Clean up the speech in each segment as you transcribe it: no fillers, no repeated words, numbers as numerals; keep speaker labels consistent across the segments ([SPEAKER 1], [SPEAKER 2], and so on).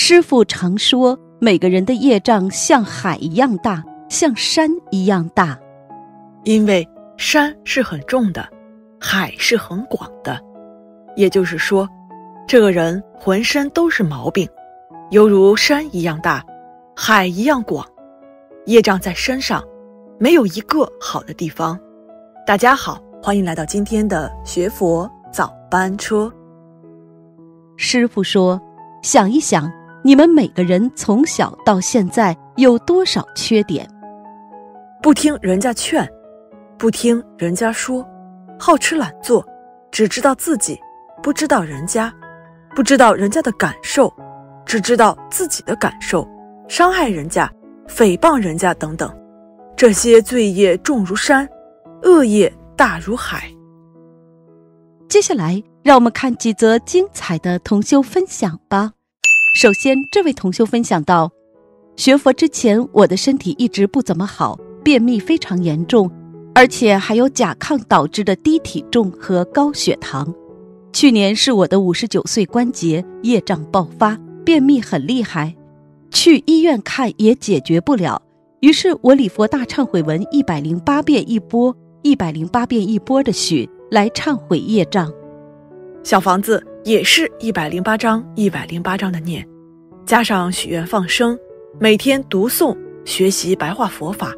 [SPEAKER 1] 师父常说，每个人的业障像海一样大，像山一样大。
[SPEAKER 2] 因为山是很重的，海是很广的，也就是说，这个人浑身都是毛病，犹如山一样大，海一样广，业障在身上，没有一个好的地方。大家好，欢迎来到今天的学佛早班车。
[SPEAKER 1] 师父说，想一想，你们每个人从小到现在有多少缺点？
[SPEAKER 2] 不听人家劝，不听人家说，好吃懒做，只知道自己，不知道人家，不知道人家的感受，只知道自己的感受，伤害人家，诽谤人家等等，这些罪业重如山，恶业大如海。
[SPEAKER 1] 接下来让我们看几则精彩的同修分享吧。首先，这位同修分享到，学佛之前我的身体一直不怎么好，便秘非常严重，而且还有甲亢导致的低体重和高血糖。去年是我的59岁关节业障爆发，便秘很厉害，去医院看也解决不了，于是我礼佛大忏悔文108遍一波，108遍一波的许来忏悔业障。
[SPEAKER 2] 小房子也是108章108章的念，加上许愿放生，每天读诵学习白话佛法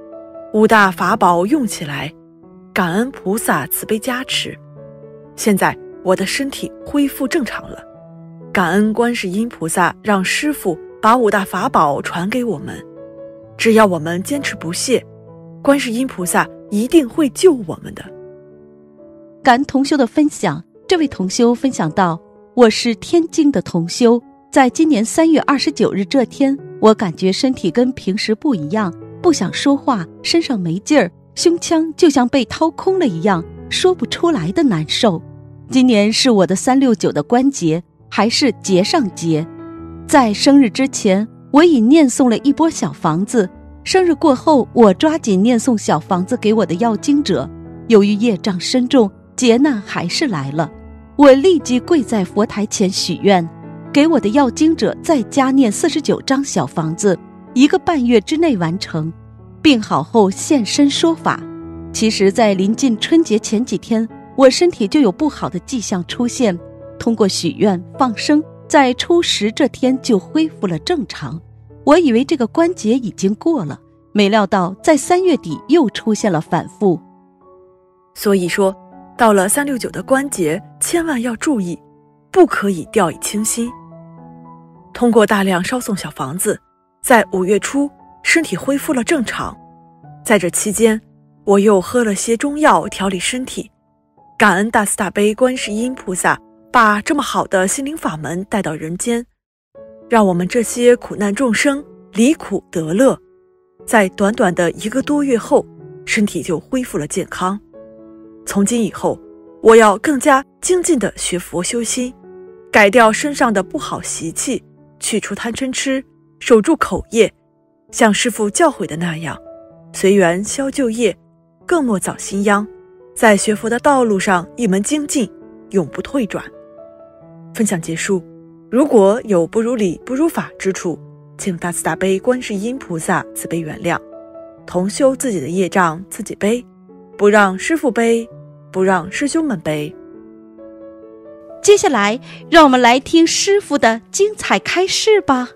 [SPEAKER 2] ，5大法宝用起来，感恩菩萨慈悲加持。现在我的身体恢复正常了，感恩观世音菩萨让师父把5大法宝传给我们，只要我们坚持不懈，观世音菩萨一定会救我们的。
[SPEAKER 1] 感恩同修的分享，这位同修分享到，我是天津的同修，在今年3月29日这天，我感觉身体跟平时不一样，不想说话，身上没劲儿，胸腔就像被掏空了一样，说不出来的难受。今年是我的369的关节，还是节上节。在生日之前，我已念诵了一波小房子，生日过后，我抓紧念诵小房子给我的要经者，由于业障深重，劫难还是来了。我立即跪在佛台前许愿，给我的要经者再加念49张小房子，1个半月之内完成。病好后现身说法。其实在临近春节前几天，我身体就有不好的迹象出现，通过许愿放生，在初10这天就恢复了正常。我以为这个关节已经过了，没料到在3月底又出现了反复。
[SPEAKER 2] 所以说，到了369的关节，千万要注意，不可以掉以轻心。通过大量烧送小房子，在5月初身体恢复了正常。在这期间，我又喝了些中药调理身体，感恩大慈大悲观世音菩萨把这么好的心灵法门带到人间，让我们这些苦难众生离苦得乐。在短短的1个多月后，身体就恢复了健康。从今以后，我要更加精进地学佛修心，改掉身上的不好习气，去除贪嗔痴，守住口业，像师父教诲的那样，随缘消旧业，更莫造新殃，在学佛的道路上一门精进，永不退转。分享结束，如果有不如理不如法之处，请大慈大悲观世音菩萨慈悲原谅，同修自己的业障自己背，不让师父背，不让师兄们背。
[SPEAKER 1] 接下来让我们来听师父的精彩开示吧。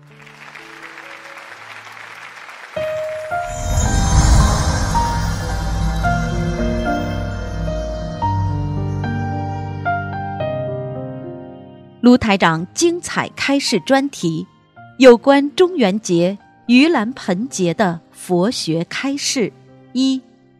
[SPEAKER 1] 卢台长精彩开示专题，有关中元节、盂兰盆节的佛学开示。一、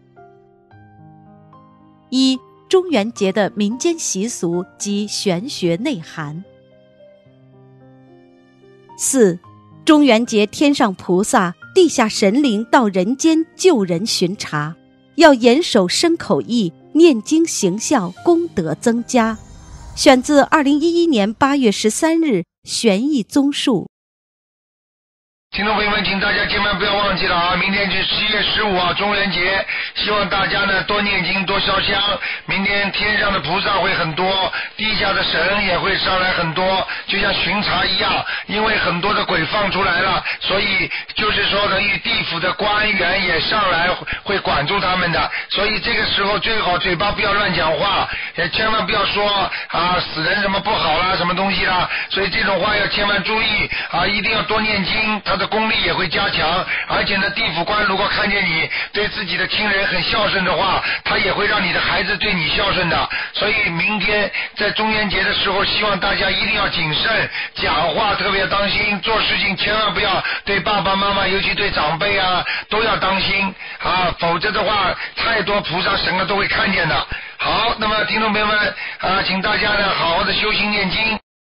[SPEAKER 1] 中元节的民间习俗及玄学内涵。4、中元节天上菩萨、地下神灵到人间救人巡查，要严守身口意，念经行孝，功德增加。选自2011年8月13日《玄义综述》。
[SPEAKER 3] 听众朋友们，请大家千万不要忘记了啊！明天是7月15号中元节，希望大家呢多念经多烧香。明天天上的菩萨会很多，地下的神也会上来很多，就像巡查一样。因为很多的鬼放出来了，所以就是说等于地府的官员也上来会管住他们的。所以这个时候最好嘴巴不要乱讲话，也千万不要说啊死人什么不好啦，什么东西啦。所以这种话要千万注意啊，一定要多念经，他的功力也会加强。而且呢，地府官如果看见你对自己的亲人很孝顺的话，他也会让你的孩子对你孝顺的。所以明天在中元节的时候，希望大家一定要谨慎，讲话特别当心，做事情千万不要对爸爸妈妈，尤其对长辈啊都要当心啊，否则的话太多菩萨神啊都会看见的。好，那么听众朋友们啊，请大家呢好好的修行念经。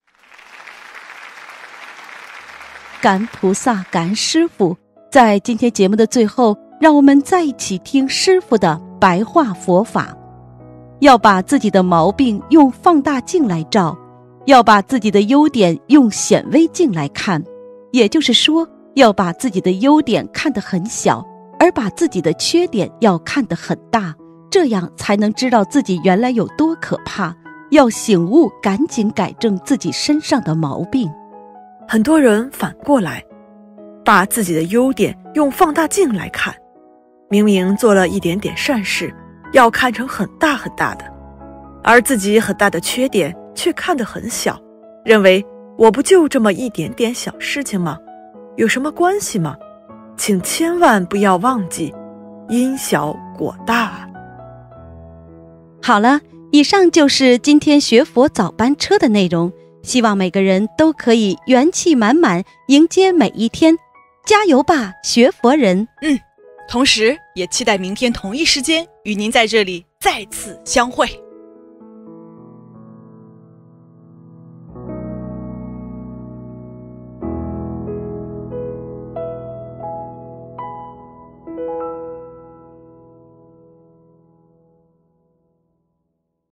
[SPEAKER 1] 感恩菩萨，感恩师父。在今天节目的最后，让我们再一起听师父的白话佛法。要把自己的毛病用放大镜来照，要把自己的优点用显微镜来看。也就是说，要把自己的优点看得很小，而把自己的缺点要看得很大，这样才能知道自己原来有多可怕，要醒悟，赶紧改正自己身上的毛病。
[SPEAKER 2] 很多人反过来，把自己的优点用放大镜来看，明明做了一点点善事，要看成很大很大的，而自己很大的缺点却看得很小，认为我不就这么一点点小事情吗？有什么关系吗？请千万不要忘记，因小果大。
[SPEAKER 1] 好了，以上就是今天学佛早班车的内容，希望每个人都可以元气满满迎接每一天，加油吧，学佛人！
[SPEAKER 4] 同时也期待明天同一时间与您在这里再次相会。